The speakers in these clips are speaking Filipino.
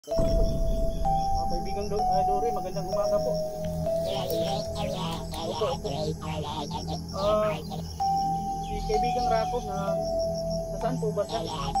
Kaibigang Dory, magandang umaga po. Opo. Si kaibigang Rako nasaan po ba siya?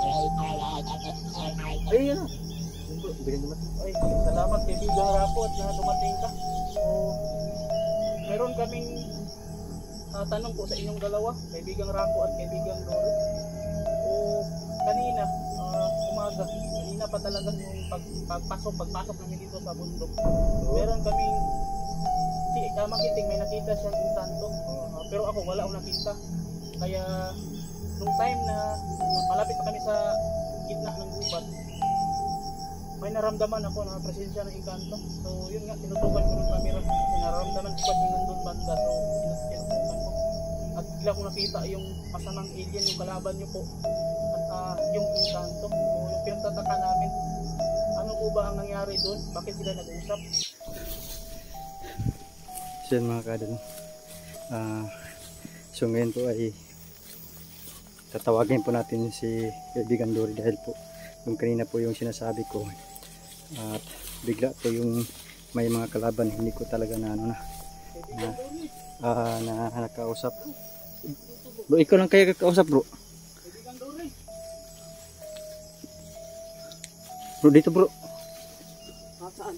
Ay, yun. Ay, salamat kaibigang Rako at dumating ka. So, meron kaming tanong po sa inyong dalawa, kaibigang Rako at kaibigang Dory. So, kanina pa talaga yung pagpasok namin dito sa bundok. Meron kaming si Makiting, may nakita siyang inkanto, pero ako wala akong nakita. Kaya nung time na malapit na kami sa gitna ng gubat, may naramdaman ako na presensya ng inkanto. So yun nga, tinutukan ko ng camera kasi naramdaman ko pa yung nandun banda. So tinutukan ko at bigla ko nakita yung masamang alien, yung kalaban nyo po, at yung inkanto. So yung pinagtataka namin, ano po ba ang nangyari doon? Bakit sila nag-uusap? So yun mga kadol, so ngayon po ay tatawagin po natin si kaibigan Dory dahil po yung kanina po yung sinasabi ko at bigla po yung may mga kalaban, hindi ko talaga na nakausap. Bro, ikaw lang kaya kakausap bro. Bro, dito bro. Saan?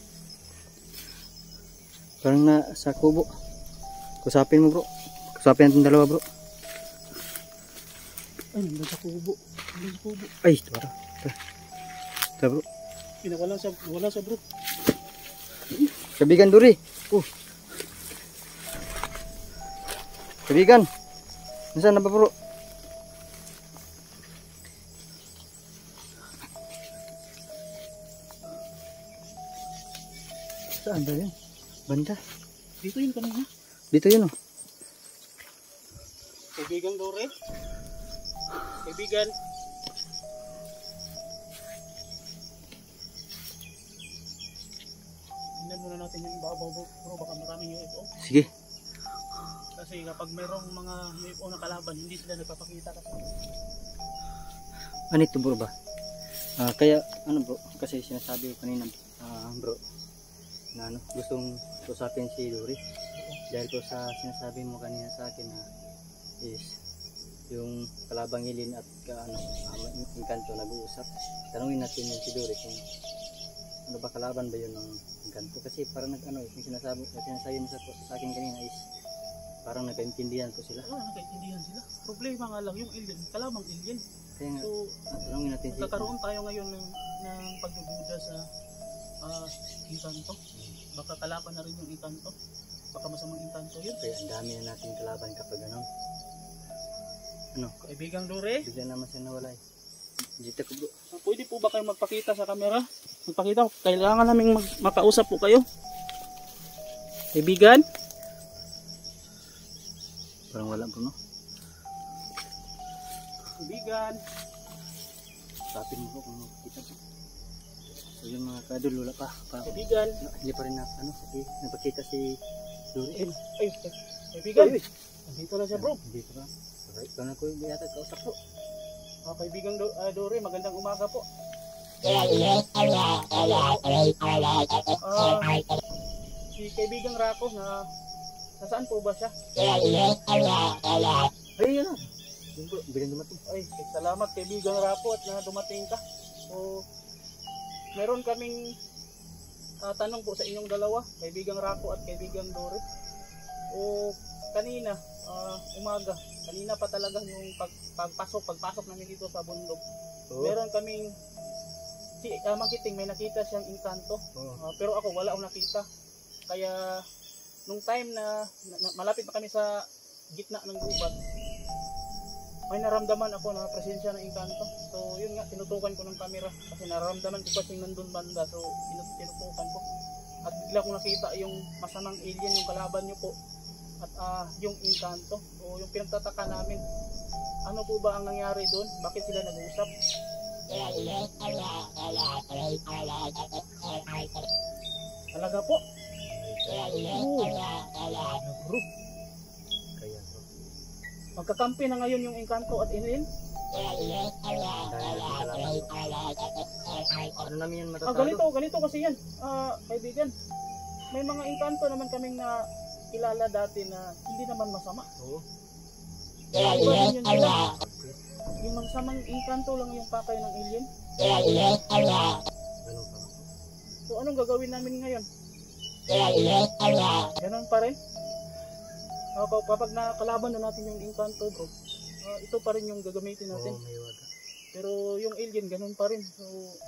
Parang na sa kubo. Kusapin mo bro. Kusapin natin dalawa bro. Ay, nandun sa kubo. Ay, tara. Tara bro. Wala sa bro. Kaibigan Dory. Kaibigan. Nasaan na ba bro? Saan ba yun? Banda. Dito yun kanina. Dito yun oh. Kaibigang Dory. Kaibigan. Tingnan muna natin yung ibabaw bro. Baka maraming UFO. Sige. Kasi kapag mayroong mga UFO na kalaban, hindi sila nagpapakita kasi. Ano ito bro ba? Kaya ano bro, kasi sinasabi ko kanina bro na gustong usapin si Dory dahil po sa sinasabi mo kanina sa akin na is yung kalabang ilin at inkanto nag-uusap. Tanungin natin yung si Dory kung ano ba, kalaban ba yun ng inkanto, kasi parang yung sinasabi mo sa akin kanina is parang nagkaintindihan po sila. Oo, nagkaintindihan sila. Problema nga lang yung alien, kalabang alien. Kaya nga, so tanungin natin si magkakaroon tayo ngayon ng pagdududa sa inkanto. Baka kalaban na rin yung inkanto, baka masamang inkanto yun. Kaya ang dami na natin kalaban kapag ano. Kaibigang Dory, bigla naman siya nawala eh. Dito ko bro. Pwede po ba kayo magpakita sa camera? Magpakita, kailangan naming makausap po kayo. Kaibigan, parang wala bro no. Kaibigan, Sapin mo bro kung makikita bro. So yung mga kadol, wala pa. Kaibigan. Hindi pa rin napakita si Dory. Ay, kaibigan. Nandito na siya bro. Dito ba? Alright, ikaw na ko yung yata kausap bro. Kaibigang Dory, magandang umaga po. Si kaibigang Rako nasaan po ba siya? Ay, yun na. Yun bro, bilang dumating. Ay, salamat kaibigang Rako at dumating ka. So, meron kaming tanong po sa inyong dalawa, kaibigang Rako at kaibigang Dory. Kanina kanina pa talaga yung pagpasok namin dito sa bundok. Meron kaming si Makiting, may nakita siyang inkanto, pero ako wala akong nakita. Kaya nung time na malapit na kami sa gitna ng gubat, may naramdaman ako na presensya ng inkanto. So yun nga, tinutukan ko ng camera kasi naramdaman ko kasi nandun banda. So tinutukan ko at bigla ko nakita yung masamang alien, yung kalaban nyo po, at yung inkanto. So yung pinagtataka namin, ano po ba ang nangyari doon? Bakit sila nag-uusap? Talaga po? Bro. Magkakampi na ngayon yung inkanto at alien? Dahil natin kalaban. Ano namin yan matatalo? Ganito kasi yan. Kaibigan, may mga engkanto naman kaming na kilala dati na hindi naman masama. Oo. Iba din yun nila. Yung masamang engkanto lang yung pakay ng alien. Ganun pa. So anong gagawin namin ngayon? Ganun pa rin. Kapag nakalaban na natin yung engkanto bro, ito pa rin yung gagamitin natin. Oo, may waga. Pero yung alien ganun pa rin. So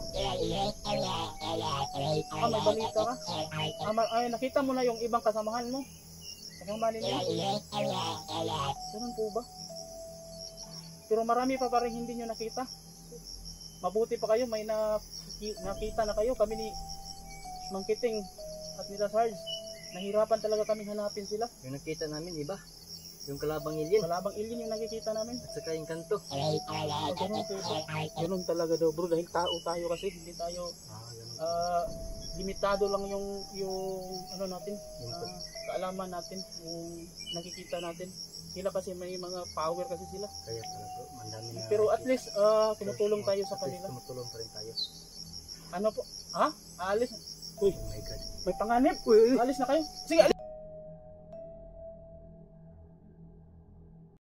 may balita ka? Nakita mo na yung ibang kasamahan mo? Kasama ninyo? Ganun po ba? Pero marami pa rin hindi nyo nakita. Mabuti pa kayo, may nakita na kayo. Kami ni Mang Kiting at nila Sarge, nahirapan talaga kami hanapin sila. Yung nakita namin, iba. Yung kalabang alien. Kalabang alien yung nakikita namin. At saka yung kanto. Ganun po ba? Ganun talaga daw bro, dahil tao tayo kasi, hindi tayo Ganun. limitado lang yung ano natin, Yung kaalaman natin, yung nakikita natin. Sila kasi may mga power kasi sila. Kaya pala bro, mandami na. Pero at least tumutulong tayo sa kanila. Tumutulong pa rin tayo. Ano po? Ha? Alis? Uy, Oh my God. may panganib. Alis na kayo. Sige, alis.